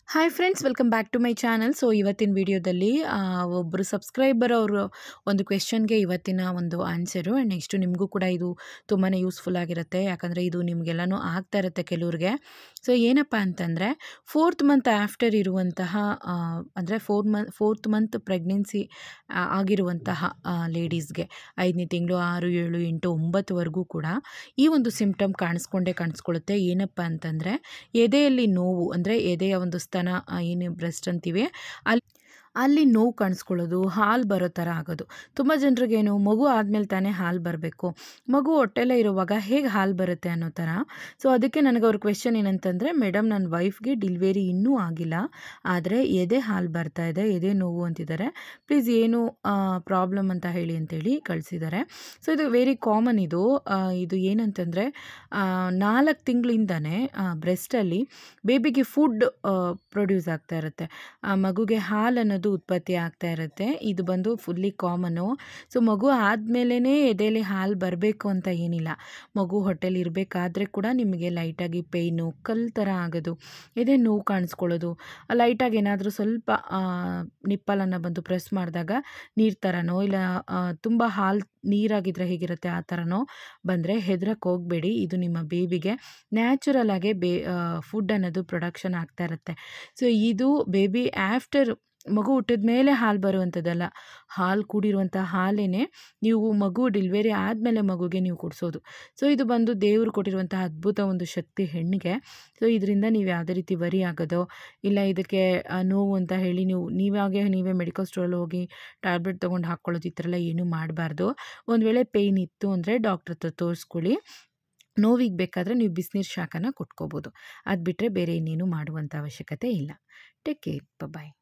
Hi friends, welcome back to my channel. So ಇವತ್ತಿನ ವಿಡಿಯೋದಲ್ಲಿ ಒಬ್ಬರು ಸಬ್ಸ್ಕ್ರೈಬರ್ ಅವರು ಒಂದು ಕ್ವೆಶ್ಚನ್ಗೆ ಇವತ್ತಿನ ಒಂದು ಆನ್ಸರು. ಆ್ಯಂಡ್ ನೆಕ್ಸ್ಟು ನಿಮಗೂ ಕೂಡ ಇದು ತುಂಬಾ ಯೂಸ್ಫುಲ್ ಆಗಿರುತ್ತೆ. ಯಾಕಂದರೆ ಇದು ನಿಮಗೆಲ್ಲನೂ ಆಗ್ತಾ ಇರುತ್ತೆ ಕೆಲವ್ರಿಗೆ. ಸೊ ಏನಪ್ಪ ಅಂತಂದರೆ, 4th ಮಂತ್ ಆಫ್ಟರ್ ಇರುವಂತಹ ಅಂದರೆ ಫೋರ್ತ್ ಮಂತ್ ಪ್ರೆಗ್ನೆನ್ಸಿ ಆಗಿರುವಂತಹ ಲೇಡೀಸ್ಗೆ 5ನೇ ತಿಂಗಳು 6, 7, 8, 9ವರೆಗೂ ಕೂಡ ಈ ಒಂದು ಸಿಂಪ್ಟಮ್ ಕಾಣಿಸ್ಕೊಳ್ಳುತ್ತೆ. ಏನಪ್ಪ ಅಂತಂದರೆ, ಎದೆಯಲ್ಲಿ ನೋವು, ಅಂದರೆ ಎದೆಯ ಒಂದು ಸ್ತನ ಏನು ಬ್ರೆಸ್ಟ್ ಅಂತೀವಿ, ಅಲ್ಲಿ ನೋವು ಕಾಣಿಸ್ಕೊಳ್ಳೋದು, ಹಾಲು ಬರೋ ಥರ ಆಗೋದು. ತುಂಬ ಜನರಿಗೇನು, ಮಗು ಆದಮೇಲೆ ತಾನೇ ಹಾಲು ಬರಬೇಕು, ಮಗು ಹೊಟ್ಟೆಲ್ಲೇ ಇರುವಾಗ ಹೇಗೆ ಹಾಲು ಬರುತ್ತೆ ಅನ್ನೋ ಥರ. ಸೊ ಅದಕ್ಕೆ ನನಗೆ ಅವ್ರ ಕ್ವೆಶ್ಚನ್ ಏನಂತಂದರೆ, ಮೇಡಮ್ ನನ್ನ ವೈಫ್ಗೆ ಡಿಲಿವರಿ ಇನ್ನೂ ಆಗಿಲ್ಲ, ಆದರೆ ಎದೆ ಹಾಲು ಬರ್ತಾ ಇದೆ, ಎದೆ ನೋವು ಅಂತಿದ್ದಾರೆ, ಪ್ಲೀಸ್ ಏನು ಪ್ರಾಬ್ಲಮ್ ಅಂತ ಹೇಳಿ ಅಂತೇಳಿ ಕಳಿಸಿದ್ದಾರೆ. ಸೊ ಇದು ವೆರಿ ಕಾಮನ್. ಇದು ಏನಂತಂದರೆ, 4 ತಿಂಗಳಿಂದನೇ ಬ್ರೆಸ್ಟಲ್ಲಿ ಬೇಬಿಗೆ ಫುಡ್ ಪ್ರೊಡ್ಯೂಸ್ ಆಗ್ತಾ ಇರುತ್ತೆ, ಮಗುಗೆ ಹಾಲು ಅನ್ನೋದು ಉತ್ಪತ್ತಿ ಆಗ್ತಾ ಇರುತ್ತೆ. ಇದು ಬಂದು ಫುಲ್ಲಿ ಕಾಮನು. ಸೊ ಮಗು ಆದಮೇಲೆ ಎದೆಯಲ್ಲಿ ಹಾಲು ಬರಬೇಕು ಅಂತ ಏನಿಲ್ಲ. ಮಗು ಹೊಟ್ಟೆಲಿ ಇರಬೇಕಾದ್ರೆ ಕೂಡ ನಿಮಗೆ ಲೈಟಾಗಿ ಪೇಯ್ನು, ಕಲ್ಲು ಥರ ಆಗೋದು, ಎದೆ ನೋವು ಕಾಣಿಸ್ಕೊಳ್ಳೋದು, ಲೈಟಾಗಿ ಏನಾದರೂ ಸ್ವಲ್ಪ ನಿಪ್ಪಲನ್ನು ಬಂದು ಪ್ರೆಸ್ ಮಾಡಿದಾಗ ನೀರು ಥರನೋ, ಇಲ್ಲ ತುಂಬ ಹಾಲು ನೀರಾಗಿದ್ದರೆ ಹೇಗಿರುತ್ತೆ ಆ ಥರನೋ ಬಂದರೆ ಹೆದರಕ್ಕೆ ಹೋಗಬೇಡಿ. ಇದು ನಿಮ್ಮ ಬೇಬಿಗೆ ನ್ಯಾಚುರಲ್ ಆಗೇ ಫುಡ್ ಅನ್ನೋದು ಪ್ರೊಡಕ್ಷನ್ ಆಗ್ತಾ ಇರುತ್ತೆ. ಸೊ ಇದು ಬೇಬಿ ಆಫ್ಟರ್, ಮಗು ಹುಟ್ಟಿದ ಮೇಲೆ ಹಾಲು ಬರುವಂಥದ್ದಲ್ಲ, ಹಾಲು ಕೂಡಿರುವಂಥ ಹಾಲೇ ನೀವು ಮಗು ಡೆಲಿವರಿ ಆದಮೇಲೆ ಮಗುಗೆ ನೀವು ಕುಡಿಸೋದು. ಸೊ ಇದು ಬಂದು ದೇವರು ಕೊಟ್ಟಿರುವಂಥ ಅದ್ಭುತ ಒಂದು ಶಕ್ತಿ ಹೆಣ್ಣಿಗೆ. ಸೊ ಇದರಿಂದ ನೀವು ಯಾವುದೇ ರೀತಿ ವರಿ ಆಗೋದೋ, ಇಲ್ಲ ಇದಕ್ಕೆ ನೋವು ಅಂತ ಹೇಳಿ ನೀವೇ ಮೆಡಿಕಲ್ ಸ್ಟೋರಲ್ಲಿ ಹೋಗಿ ಟ್ಯಾಬ್ಲೆಟ್ ತೊಗೊಂಡು ಹಾಕ್ಕೊಳ್ಳೋದು, ಈ ಥರ ಎಲ್ಲ ಏನೂ ಮಾಡಬಾರ್ದು. ಒಂದು ವೇಳೆ ಪೇಯ್ನ್ ಇತ್ತು ಅಂದರೆ ಡಾಕ್ಟ್ರ್ ಹತ್ರ ತೋರಿಸ್ಕೊಳ್ಳಿ. ನೋವಿಗೆ ಬೇಕಾದರೆ ನೀವು ಬಿಸಿನೀರು ಶಾಖನ ಕೊಟ್ಕೋಬೋದು. ಅದು ಬಿಟ್ಟರೆ ಬೇರೆ ಇನ್ನೇನು ಮಾಡುವಂಥ ಅವಶ್ಯಕತೆ ಇಲ್ಲ. Take care. ಬಾಯ್.